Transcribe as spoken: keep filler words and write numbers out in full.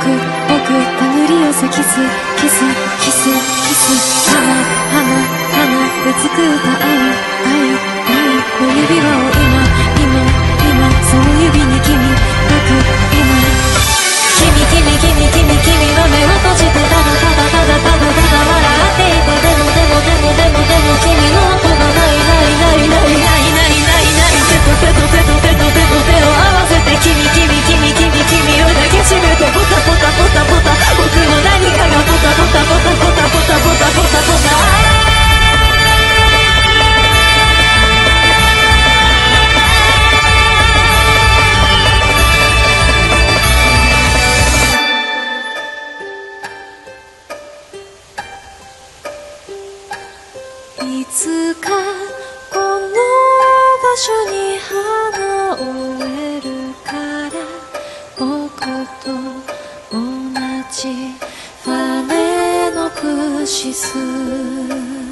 僕手塗り寄せキスキスキスキス花花花で作った愛愛愛の指輪を今今今その指に君僕今君君君君君は目を閉じてただただただただただ笑っていてでもでもでもでもでも君の音がないないないないないないないない手と手と手と手と手と手を合わせて君君君君君を抱きしめてポタポタポタポタ僕の何かがポタポタポタポタポタポタポタポタいつかこの場所に花を植えるから僕と同じファネのプシス